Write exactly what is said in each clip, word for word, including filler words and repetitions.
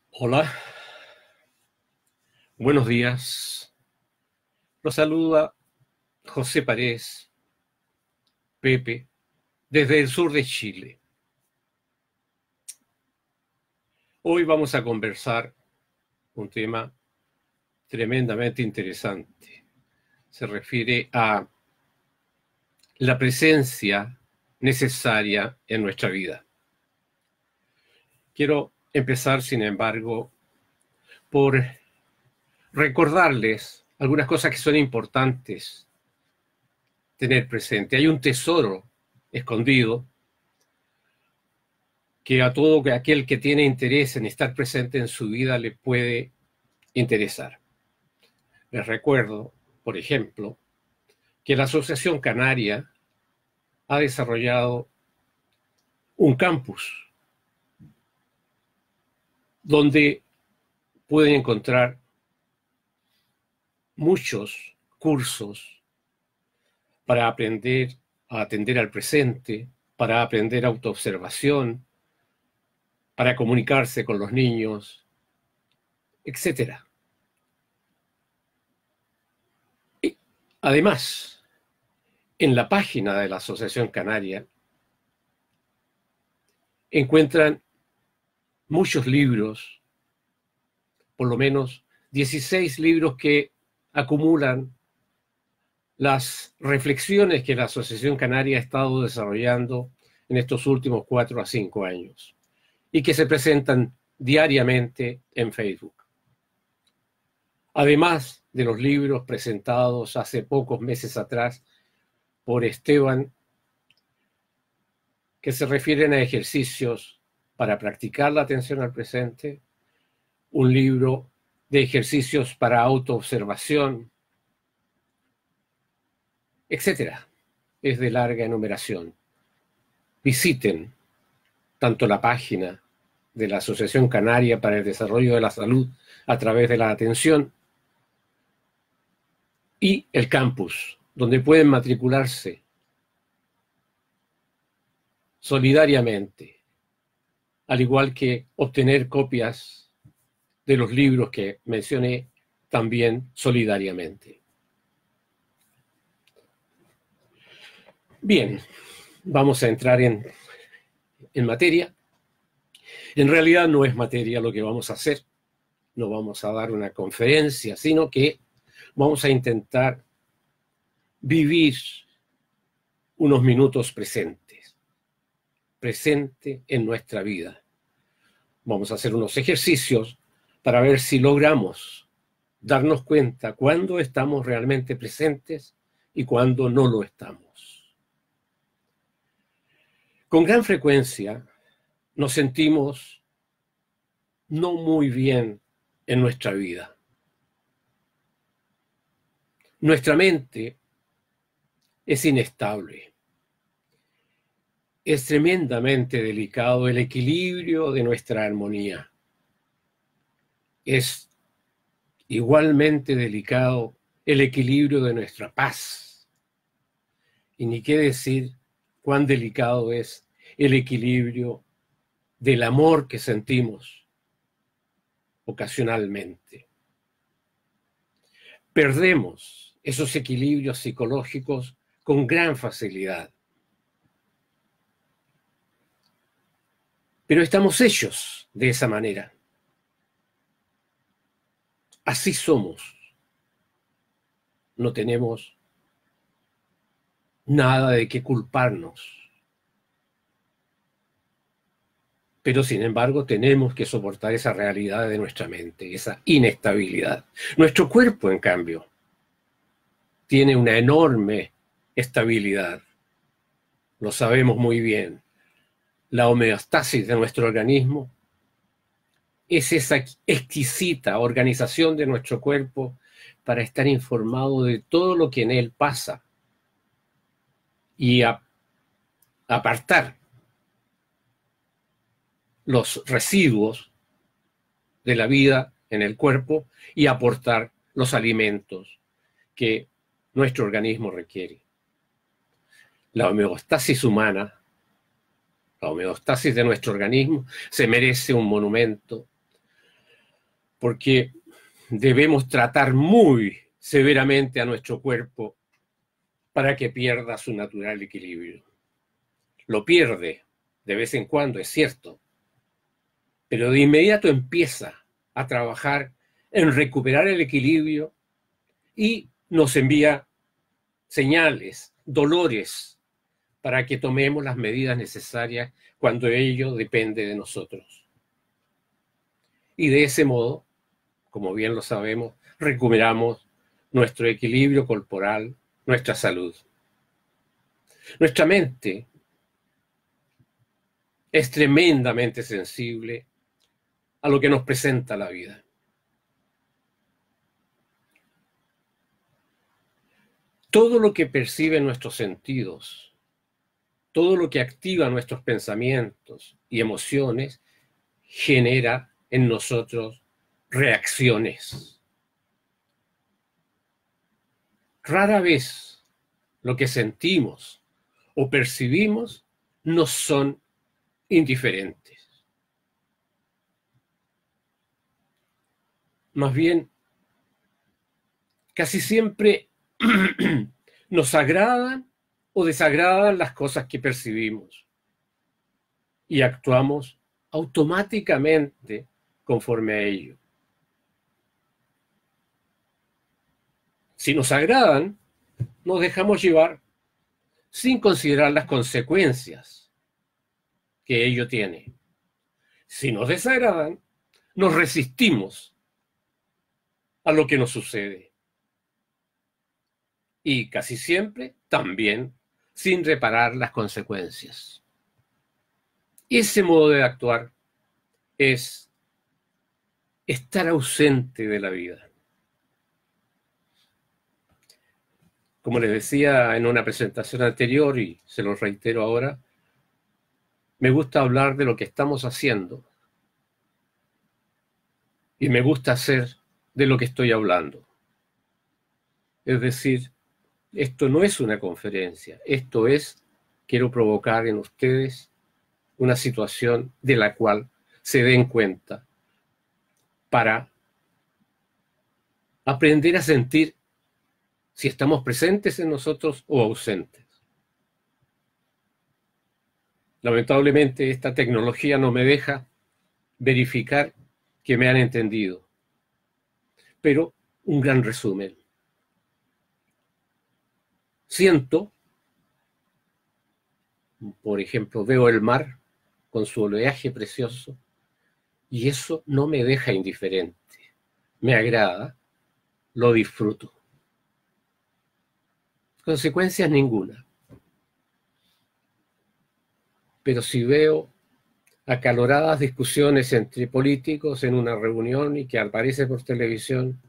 Hola, buenos días. Los saluda José Paredes, Pepe, desde el sur de Chile. Hoy vamos a conversar un tema tremendamente interesante. Se refiere a la presencia necesaria en nuestra vida. Quiero empezar, sin embargo, por recordarles algunas cosas que son importantes tener presente. Hay un tesoro escondido que a todo aquel que tiene interés en estar presente en su vida le puede interesar. Les recuerdo, por ejemplo, que la Asociación Canaria ha desarrollado un campus donde pueden encontrar muchos cursos para aprender a atender al presente, para aprender autoobservación, para comunicarse con los niños, etcétera. Y además, en la página de la Asociación Canaria encuentran muchos libros, por lo menos dieciséis libros que acumulan las reflexiones que la Asociación Canaria ha estado desarrollando en estos últimos cuatro a cinco años y que se presentan diariamente en Facebook. Además de los libros presentados hace pocos meses atrás por Esteban, que se refieren a ejercicios para practicar la atención al presente, un libro de ejercicios para autoobservación, etcétera. Es de larga enumeración. Visiten tanto la página de la Asociación Canaria para el Desarrollo de la Salud a través de la atención y el campus, donde pueden matricularse solidariamente, al igual que obtener copias de los libros que mencioné también solidariamente. Bien, vamos a entrar en, en materia. En realidad no es materia lo que vamos a hacer, no vamos a dar una conferencia, sino que vamos a intentar vivir unos minutos presentes, presente en nuestra vida. Vamos a hacer unos ejercicios para ver si logramos darnos cuenta cuándo estamos realmente presentes y cuándo no lo estamos. Con gran frecuencia nos sentimos no muy bien en nuestra vida. Nuestra mente es inestable. Es tremendamente delicado el equilibrio de nuestra armonía. Es igualmente delicado el equilibrio de nuestra paz. Y ni qué decir cuán delicado es el equilibrio del amor que sentimos ocasionalmente. Perdemos esos equilibrios psicológicos con gran facilidad. Pero estamos hechos de esa manera. Así somos. No tenemos nada de qué culparnos. Pero sin embargo tenemos que soportar esa realidad de nuestra mente, esa inestabilidad. Nuestro cuerpo, en cambio, tiene una enorme estabilidad. Lo sabemos muy bien. La homeostasis de nuestro organismo es esa exquisita organización de nuestro cuerpo para estar informado de todo lo que en él pasa y a, apartar los residuos de la vida en el cuerpo y aportar los alimentos que nuestro organismo requiere. La homeostasis humana, la homeostasis de nuestro organismo, se merece un monumento porque debemos tratar muy severamente a nuestro cuerpo para que pierda su natural equilibrio. Lo pierde de vez en cuando, es cierto, pero de inmediato empieza a trabajar en recuperar el equilibrio y nos envía señales, dolores, para que tomemos las medidas necesarias cuando ello depende de nosotros. Y de ese modo, como bien lo sabemos, recuperamos nuestro equilibrio corporal, nuestra salud. Nuestra mente es tremendamente sensible a lo que nos presenta la vida. Todo lo que perciben nuestros sentidos, todo lo que activa nuestros pensamientos y emociones, genera en nosotros reacciones. Rara vez lo que sentimos o percibimos nos son indiferentes. Más bien, casi siempre nos agradan o desagradan las cosas que percibimos y actuamos automáticamente conforme a ello. Si nos agradan, nos dejamos llevar sin considerar las consecuencias que ello tiene. Si nos desagradan, nos resistimos a lo que nos sucede. Y casi siempre también sin reparar las consecuencias. Ese modo de actuar es estar ausente de la vida. Como les decía en una presentación anterior, y se lo reitero ahora, me gusta hablar de lo que estamos haciendo y me gusta hacer de lo que estoy hablando. Es decir, esto no es una conferencia, esto es, quiero provocar en ustedes una situación de la cual se den cuenta para aprender a sentir si estamos presentes en nosotros o ausentes. Lamentablemente esta tecnología no me deja verificar que me han entendido, pero un gran resumen. Siento, por ejemplo, veo el mar con su oleaje precioso y eso no me deja indiferente. Me agrada, lo disfruto. Consecuencias ninguna. Pero si veo acaloradas discusiones entre políticos en una reunión y que aparece por televisión,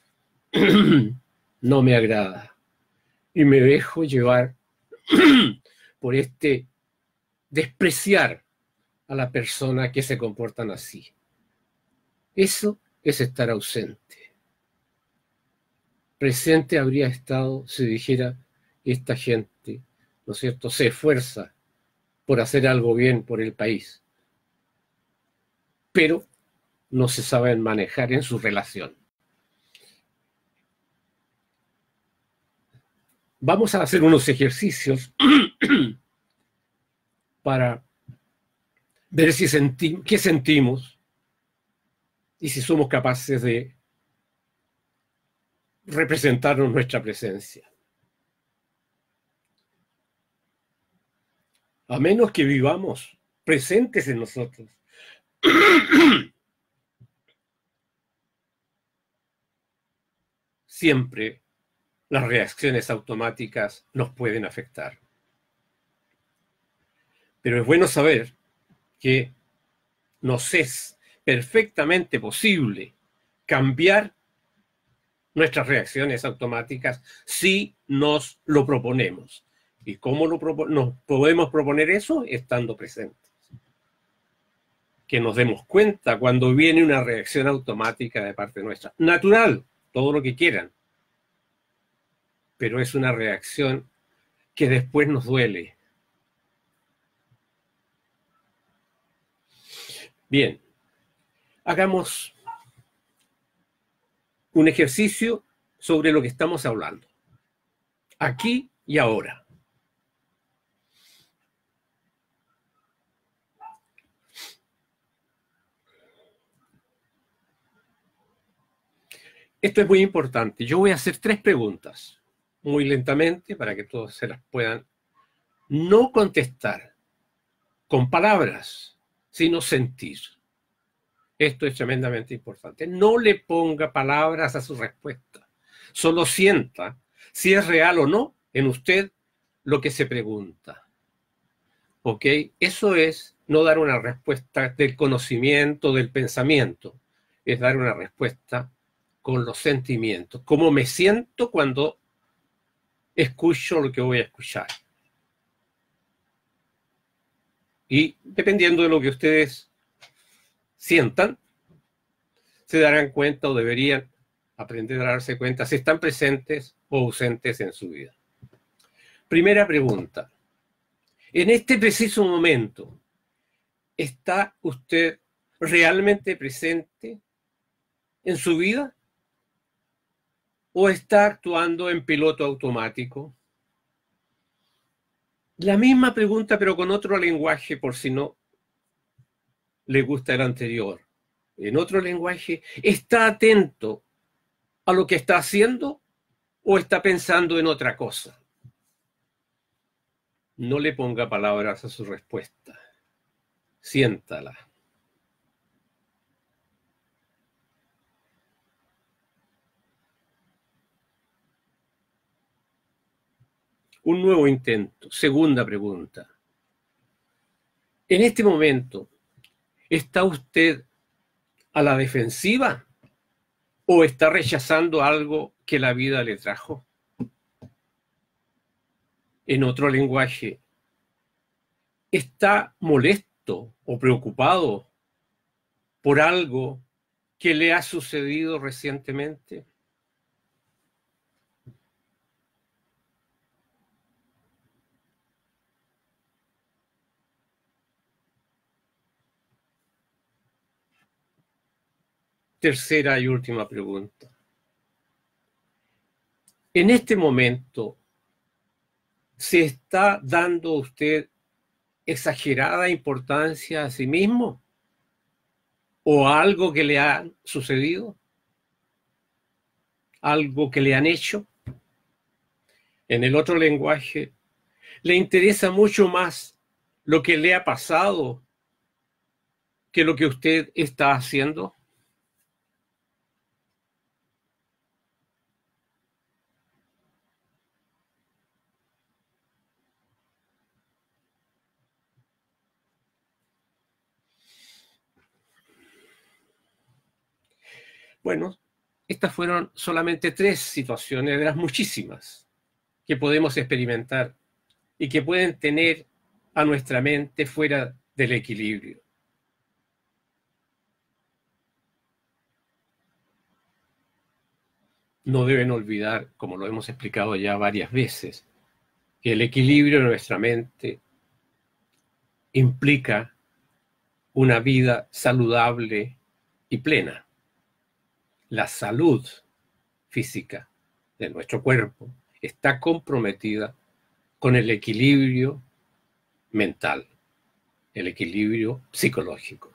no me agrada. Y me dejo llevar por este despreciar a la persona que se comportan así. Eso es estar ausente. Presente habría estado si dijera, esta gente, ¿no es cierto?, se esfuerza por hacer algo bien por el país, pero no se saben manejar en su relación. Vamos a hacer unos ejercicios para ver si senti- qué sentimos y si somos capaces de representarnos nuestra presencia. A menos que vivamos presentes en nosotros. Siempre las reacciones automáticas nos pueden afectar. Pero es bueno saber que nos es perfectamente posible cambiar nuestras reacciones automáticas si nos lo proponemos. ¿Y cómo lo propo- nos podemos proponer eso? Estando presentes. Que nos demos cuenta cuando viene una reacción automática de parte nuestra. Natural, todo lo que quieran. Pero es una reacción que después nos duele. Bien, hagamos un ejercicio sobre lo que estamos hablando, aquí y ahora. Esto es muy importante. Yo voy a hacer tres preguntas, muy lentamente, para que todos se las puedan no contestar con palabras, sino sentir. Esto es tremendamente importante. No le ponga palabras a su respuesta. Solo sienta si es real o no en usted lo que se pregunta. ¿Ok? Eso es no dar una respuesta del conocimiento, del pensamiento. Es dar una respuesta con los sentimientos. ¿Cómo me siento cuando escucho lo que voy a escuchar? Y dependiendo de lo que ustedes sientan, se darán cuenta o deberían aprender a darse cuenta si están presentes o ausentes en su vida. Primera pregunta. En este preciso momento, ¿está usted realmente presente en su vida? ¿O está actuando en piloto automático? La misma pregunta, pero con otro lenguaje, por si no le gusta el anterior. En otro lenguaje, ¿está atento a lo que está haciendo o está pensando en otra cosa? No le ponga palabras a su respuesta. Siéntala. Un nuevo intento. Segunda pregunta. En este momento, ¿está usted a la defensiva o está rechazando algo que la vida le trajo? En otro lenguaje, ¿está molesto o preocupado por algo que le ha sucedido recientemente? Tercera y última pregunta. En este momento, ¿se está dando usted exagerada importancia a sí mismo o a algo que le ha sucedido? ¿Algo que le han hecho? En el otro lenguaje, ¿le interesa mucho más lo que le ha pasado que lo que usted está haciendo? Bueno, estas fueron solamente tres situaciones de las muchísimas que podemos experimentar y que pueden tener a nuestra mente fuera del equilibrio. No deben olvidar, como lo hemos explicado ya varias veces, que el equilibrio de nuestra mente implica una vida saludable y plena. La salud física de nuestro cuerpo está comprometida con el equilibrio mental, el equilibrio psicológico.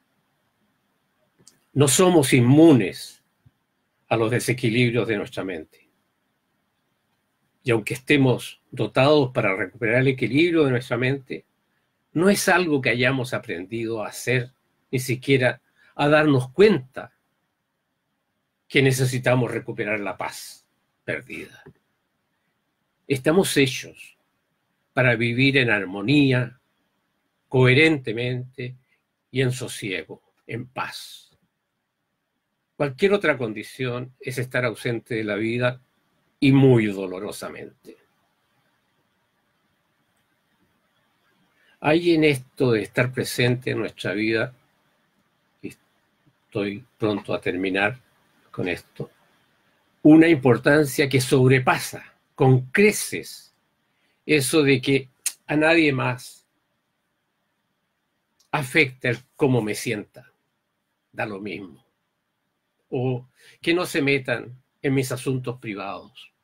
No somos inmunes a los desequilibrios de nuestra mente. Y aunque estemos dotados para recuperar el equilibrio de nuestra mente, no es algo que hayamos aprendido a hacer, ni siquiera a darnos cuenta que necesitamos recuperar la paz perdida. Estamos hechos para vivir en armonía, coherentemente y en sosiego, en paz. Cualquier otra condición es estar ausente de la vida y muy dolorosamente. Hay en esto de estar presente en nuestra vida, y estoy pronto a terminar con esto, una importancia que sobrepasa con creces eso de que a nadie más afecta el cómo me sienta, da lo mismo. o que no se metan en mis asuntos privados.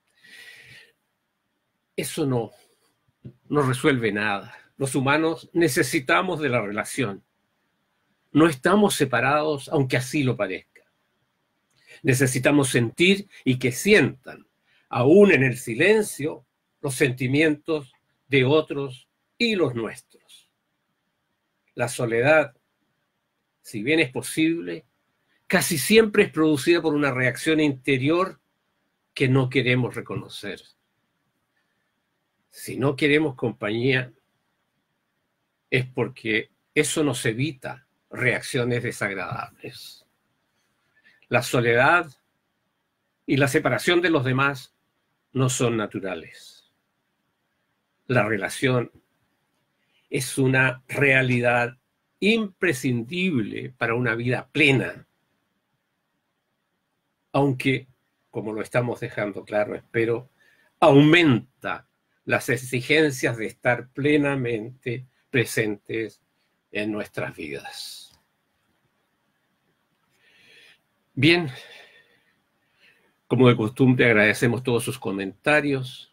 Eso no, no resuelve nada. Los humanos necesitamos de la relación. No estamos separados, aunque así lo parezca. Necesitamos sentir y que sientan, aún en el silencio, los sentimientos de otros y los nuestros. La soledad, si bien es posible, casi siempre es producida por una reacción interior que no queremos reconocer. Si no queremos compañía, es porque eso nos evita reacciones desagradables. La soledad y la separación de los demás no son naturales. La relación es una realidad imprescindible para una vida plena, aunque, como lo estamos dejando claro, espero, aumenta las exigencias de estar plenamente presentes en nuestras vidas. Bien, como de costumbre, agradecemos todos sus comentarios.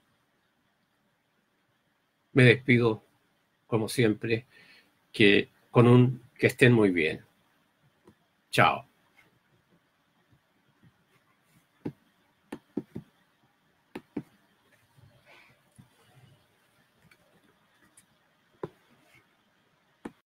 Me despido, como siempre, que, con un, que estén muy bien. Chao.